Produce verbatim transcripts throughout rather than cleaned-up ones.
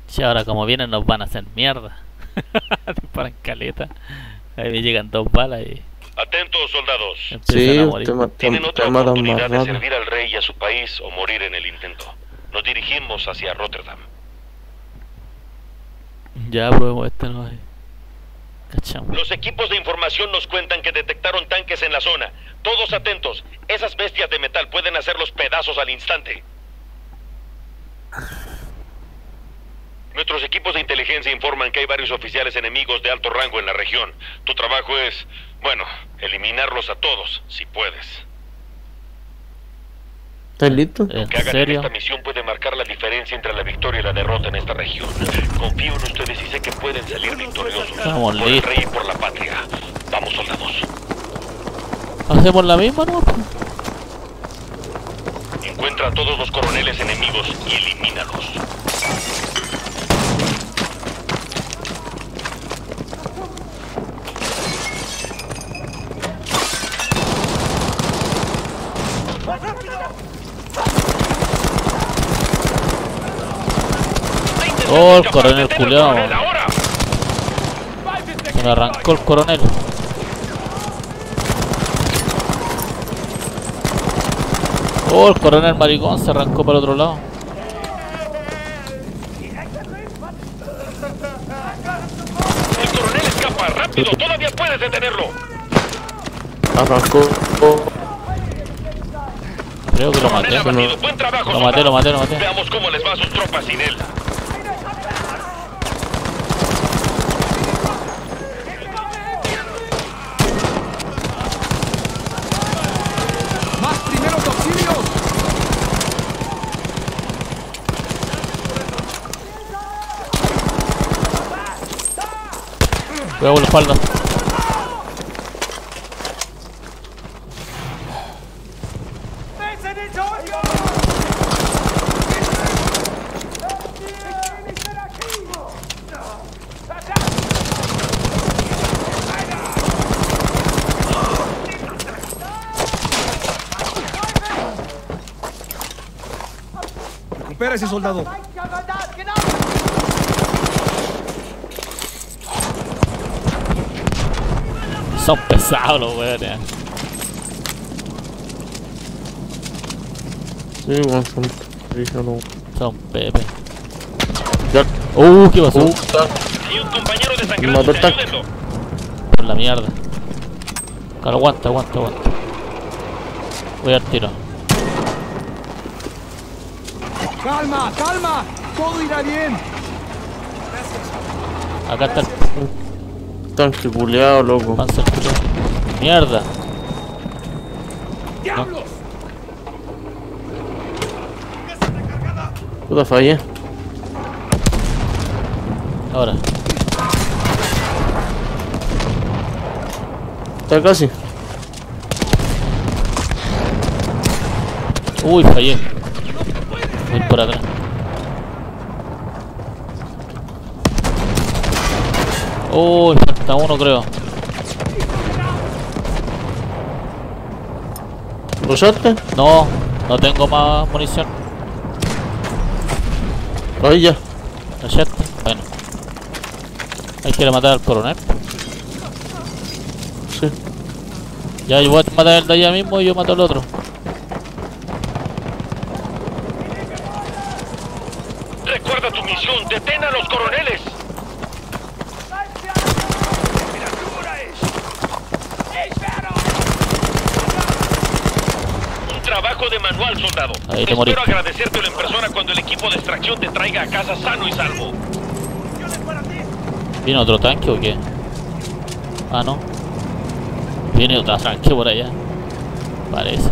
Si ahora como vienen nos van a hacer mierda. Disparan caleta. Ahí me llegan dos balas y Atentos, soldados. empiezan Sí, a morir. te, ma- Tienen te, otra te matan más oportunidad de rápido. servir al rey y a su país o morir en el intento. Nos dirigimos hacia Rotterdam. Ya probemos este no hay. Cachamos. Los equipos de información nos cuentan que detectaron tanques en la zona. Todos atentos. Esas bestias de metal pueden hacerlos pedazos al instante. Nuestros equipos de inteligencia informan que hay varios oficiales enemigos de alto rango en la región. Tu trabajo es, bueno, eliminarlos a todos, si puedes. ¿Estás listo? ¿En Lo que hagan en serio? esta misión puede marcar la diferencia entre la victoria y la derrota en esta región. Confío en ustedes y sé que pueden salir victoriosos. Estamos Por el listos. rey y por la patria. Vamos, soldados. ¿Hacemos la misma, no? Encuentra a todos los coroneles enemigos y elimínalos. Oh, el coronel culiao. Se me arrancó el coronel. Oh, el coronel maricón se arrancó para el otro lado. El coronel escapa, rápido, todavía puedes detenerlo. Arrancó. Creo que lo Coronel maté. abatido, buen trabajo, Lo maté, lo soldados. maté, lo maté. Veamos cómo les va a sus tropas sin él. ¡Más primeros auxilios! Cuidado con la espalda. Recupera ese soldado. Son pesados los weones. Sí, bueno, son. Rígalo. Son pepe. Ya. Uh, ¿qué pasó? Uh, está. Hay un compañero Mató desangrándose, el tanque. ayúdenlo. Por la mierda. Claro, aguanta, aguanta, aguanta. Voy al tiro. ¡Calma, calma! ¡Todo irá bien! Acá está el Tanque culeado, loco. panzer culiao. Mierda. ¡Diablos! Puta fallé. Ahora. Está casi. Uy, fallé. Voy por atrás. Uy, falta uno creo. ¿Lo usaste? No, no tengo más munición. Ahí ya. ¿No es cierto? Bueno. Hay que ir a matar al coronel. Sí. Ya, yo voy a matar al de allá mismo y yo mato al otro. Recuerda tu misión, detén a los coroneles. Un trabajo de manual, soldado. Ahí te Espero moriste. agradecértelo en persona cuando el equipo de extracción te traiga a casa sano y salvo. ¿Viene otro tanque o qué? Ah, no. Viene otro tanque por allá. Parece.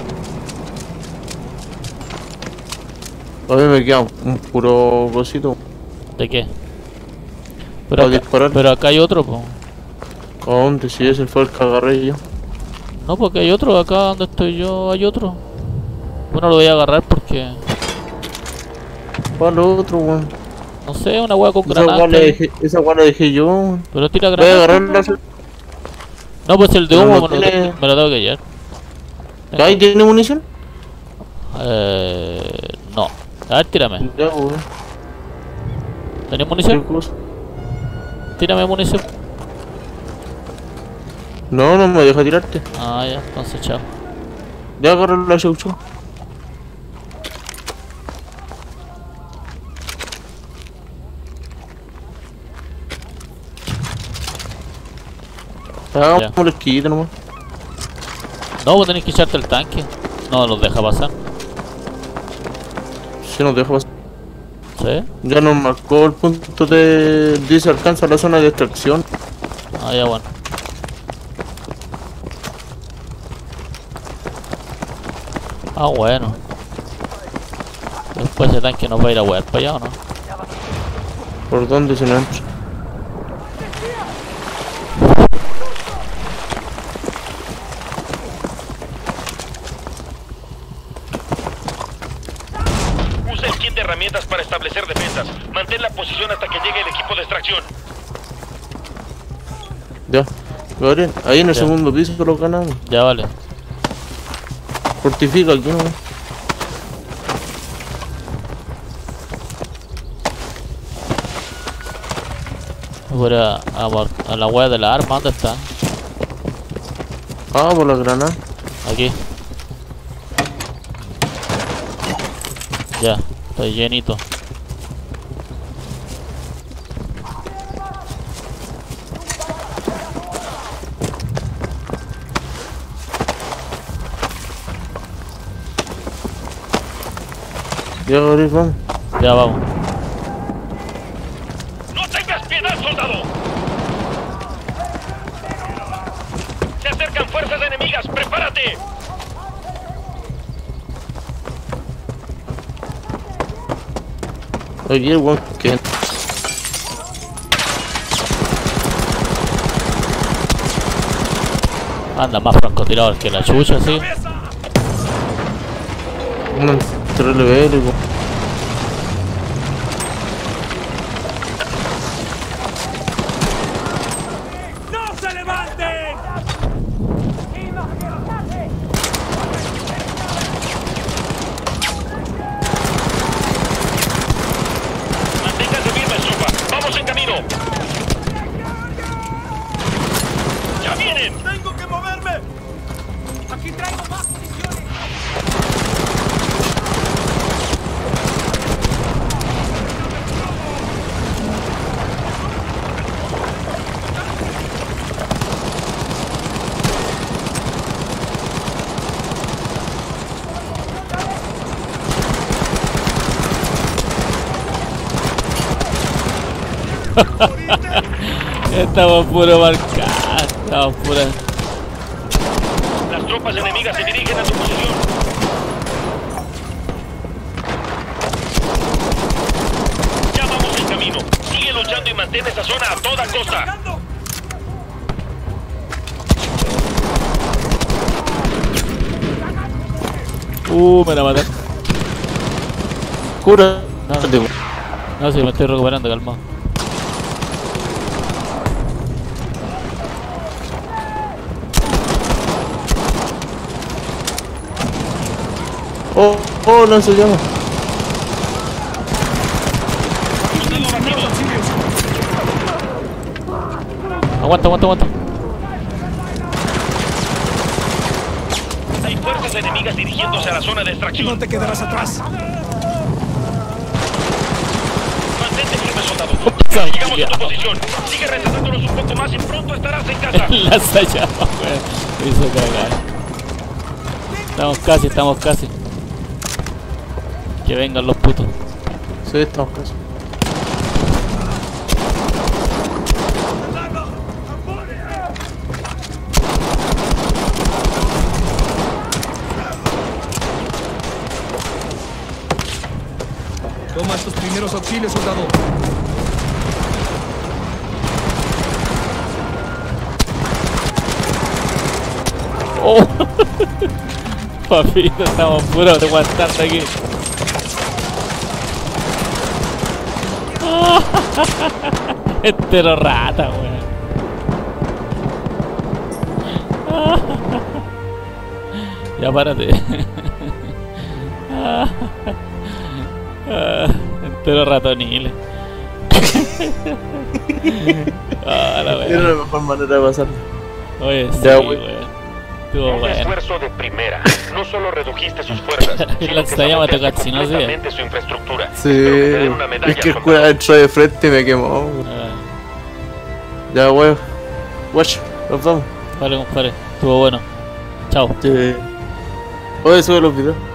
A mí me queda un puro cosito. ¿De qué? Para Pero acá, disparar. pero acá hay otro, po. ¿A dónde? Si ese fue el que agarré yo. No, porque hay otro. Acá donde estoy yo hay otro. Bueno, lo voy a agarrar porque... ¿Cuál otro, weón? No sé, una hueá con Esa weá granadas. la dejé, esa weá la dejé yo, weón. Pero tira Voy a granadas. agarrar la. No, pues el de Pero humo no me, lo, tiene- me lo tengo que llevar. ¿Ahí tiene munición? Eh, no. A ver, tírame. Ya, weón. ¿Tenés ¿Qué munición? cosa? Tírame munición. No, no me deja tirarte. Ah, ya, entonces chao. Ya agarré la chau chau. Hagamos la esquita nomás. No, vos tenés que echarte el tanque. No los deja pasar. Si nos deja pasar. ¿Sí? Ya nos marcó el punto de... Dice alcanza la zona de extracción. Ah, ya, bueno. Ah, bueno. Después ese tanque nos va a ir a huear para allá, ¿o no? ¿Por dónde se nos entra? Usa el kit de herramientas para establecer defensas. Mantén la posición hasta que llegue el equipo de extracción. Ya. Gabriel, ahí en el Ya. segundo piso lo ganamos. Ya, vale. Fortifica aquí nomás. Voy a, a, mar- a la wea de la arma, ¿dónde está? Ah, por la granada. Aquí. Ya, estoy llenito. Ya, Gabriel, vamos. Ya vamos. ¡No tengas piedad, soldado! ¡Se acercan fuerzas enemigas! ¡Prepárate! Oye, weón, que... Anda más francotirador que la chucha, sí. Un tres niveles, weón. ¡No se levanten! Manténgase firmes, tropa. ¡Vamos en camino! ¡Ya vienen! ¡Tengo que moverme! ¡Aquí traigo más municiones! Estamos puro marcados. Estamos puro. Las tropas enemigas se dirigen a tu posición. Ya vamos en camino. Sigue luchando y mantén esa zona a toda costa. Uh, me la maté. Cura. No, no, sí, me estoy recuperando, calmado. Oh, oh, lanzallamas. Aguanta, aguanta, aguanta. Hay fuerzas enemigas dirigiéndose a la zona de extracción. No te quedarás atrás. Mantente firme, soldado. Ya llegamos a tu posición. Sigue retrasándonos un poco más y pronto estarás en casa. Lanzallamas, weón. Me hizo cagar. Estamos casi, estamos casi. Que vengan los putos. Sí, estamos casi. Toma estos primeros auxilios, soldado. Oh. Papito, estamos puros aguantando aquí. Entero rata, weón. Ya párate. Entero ratoniles. Ah, la Era wea. la mejor manera de pasarlo. Oye, sí, Ya, wey. weón. Estuvo Un bueno. esfuerzo de primera. No solo redujiste sus fuerzas, Y sino la que Tsutayama te saboteaste cocinó, sí. completamente su infraestructura. Sí. Espero que te den una medalla, Es que el soldado. cura entró de frente y me quemó. Wey. Ah, Ya, wey. Watch, nos vamos. vale, compadre. Estuvo bueno. Chao. Sí. Oye, sube los videos.